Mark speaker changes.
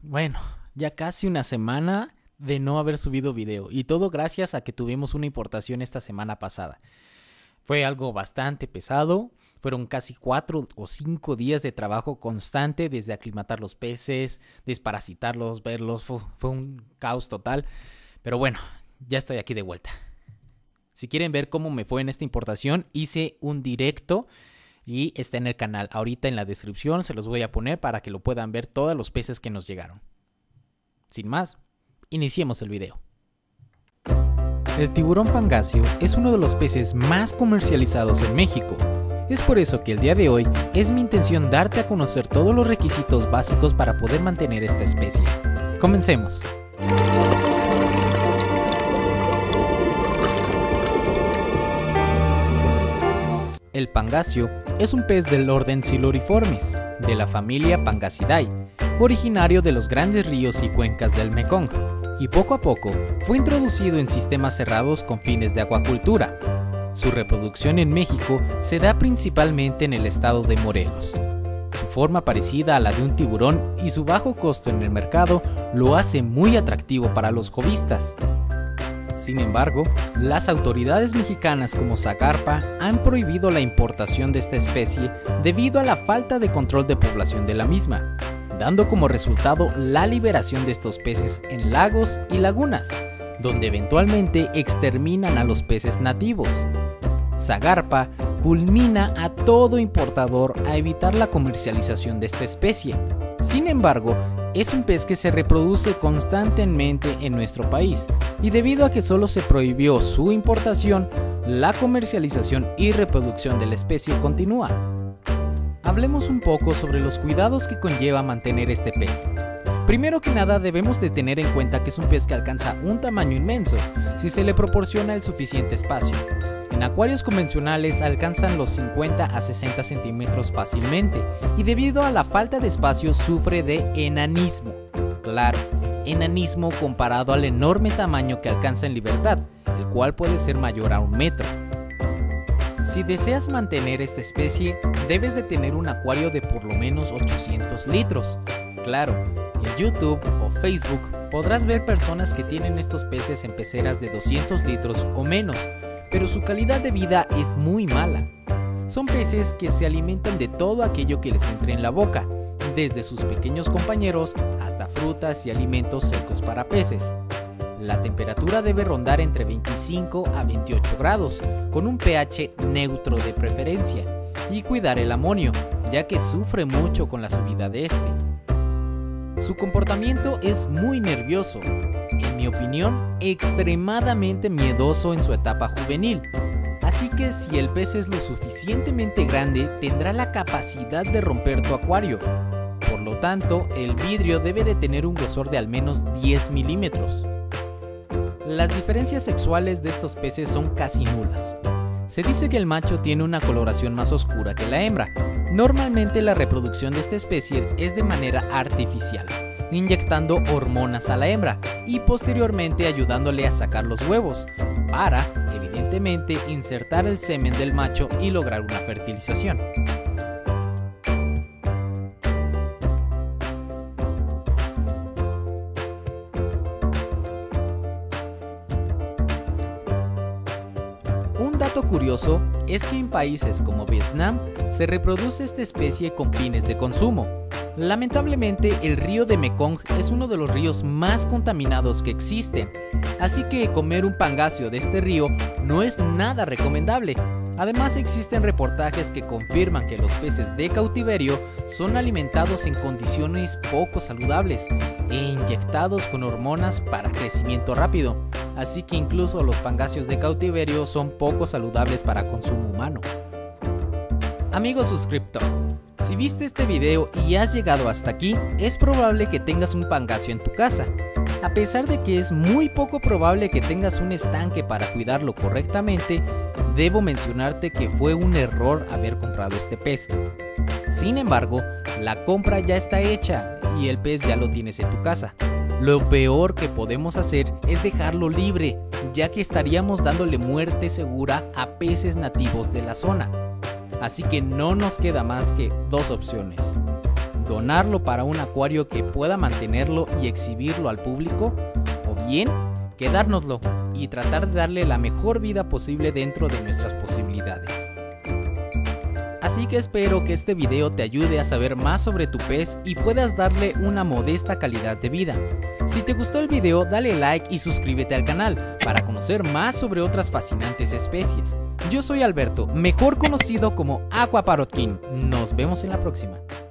Speaker 1: Bueno, ya casi una semana de no haber subido video y todo gracias a que tuvimos una importación esta semana pasada. Fue algo bastante pesado, fueron casi 4 o 5 días de trabajo constante desde aclimatar los peces, desparasitarlos, verlos, fue un caos total, pero bueno, ya estoy aquí de vuelta. Si quieren ver cómo me fue en esta importación, hice un directo y está en el canal. Ahorita en la descripción se los voy a poner para que lo puedan ver todos los peces que nos llegaron. Sin más, iniciemos el video. El tiburón pangacio es uno de los peces más comercializados en México. Es por eso que el día de hoy es mi intención darte a conocer todos los requisitos básicos para poder mantener esta especie. Comencemos. El pangacio es un pez del orden Siluriformes, de la familia Pangacidae, originario de los grandes ríos y cuencas del Mekong, y poco a poco fue introducido en sistemas cerrados con fines de acuacultura. Su reproducción en México se da principalmente en el estado de Morelos. Su forma parecida a la de un tiburón y su bajo costo en el mercado lo hace muy atractivo para los hobbyistas. Sin embargo, las autoridades mexicanas como Zagarpa han prohibido la importación de esta especie debido a la falta de control de población de la misma, dando como resultado la liberación de estos peces en lagos y lagunas, donde eventualmente exterminan a los peces nativos. Zagarpa culmina a todo importador a evitar la comercialización de esta especie. Sin embargo, es un pez que se reproduce constantemente en nuestro país y debido a que solo se prohibió su importación, la comercialización y reproducción de la especie continúa. Hablemos un poco sobre los cuidados que conlleva mantener este pez. Primero que nada debemos de tener en cuenta que es un pez que alcanza un tamaño inmenso si se le proporciona el suficiente espacio. En acuarios convencionales alcanzan los 50 a 60 centímetros fácilmente y debido a la falta de espacio sufre de enanismo. Claro, enanismo comparado al enorme tamaño que alcanza en libertad, el cual puede ser mayor a 1 metro. Si deseas mantener esta especie, debes de tener un acuario de por lo menos 800 litros. Claro, en YouTube o Facebook podrás ver personas que tienen estos peces en peceras de 200 litros o menos, pero su calidad de vida es muy mala. Son peces que se alimentan de todo aquello que les entre en la boca, desde sus pequeños compañeros hasta frutas y alimentos secos para peces. La temperatura debe rondar entre 25 a 28 grados, con un pH neutro de preferencia, y cuidar el amonio, ya que sufre mucho con la subida de este. Su comportamiento es muy nervioso, en mi opinión, extremadamente miedoso en su etapa juvenil. Así que si el pez es lo suficientemente grande, tendrá la capacidad de romper tu acuario. Por lo tanto, el vidrio debe de tener un grosor de al menos 10 milímetros. Las diferencias sexuales de estos peces son casi nulas. Se dice que el macho tiene una coloración más oscura que la hembra. Normalmente la reproducción de esta especie es de manera artificial, inyectando hormonas a la hembra y posteriormente ayudándole a sacar los huevos, para, evidentemente, insertar el semen del macho y lograr una fertilización. Un dato curioso es que en países como Vietnam se reproduce esta especie con fines de consumo. Lamentablemente, el río de Mekong es uno de los ríos más contaminados que existen, así que comer un pangacio de este río no es nada recomendable. Además, existen reportajes que confirman que los peces de cautiverio son alimentados en condiciones poco saludables e inyectados con hormonas para crecimiento rápido, así que incluso los pangasios de cautiverio son poco saludables para consumo humano. Amigo suscriptor, si viste este video y has llegado hasta aquí, es probable que tengas un pangacio en tu casa. A pesar de que es muy poco probable que tengas un estanque para cuidarlo correctamente, debo mencionarte que fue un error haber comprado este pez. Sin embargo, la compra ya está hecha y el pez ya lo tienes en tu casa. Lo peor que podemos hacer es dejarlo libre, ya que estaríamos dándole muerte segura a peces nativos de la zona. Así que no nos queda más que dos opciones: donarlo para un acuario que pueda mantenerlo y exhibirlo al público, o bien quedárnoslo y tratar de darle la mejor vida posible dentro de nuestras posibilidades. Así que espero que este video te ayude a saber más sobre tu pez y puedas darle una modesta calidad de vida. Si te gustó el video, dale like y suscríbete al canal para conocer más sobre otras fascinantes especies. Yo soy Alberto, mejor conocido como Aqua Parrot King. Nos vemos en la próxima.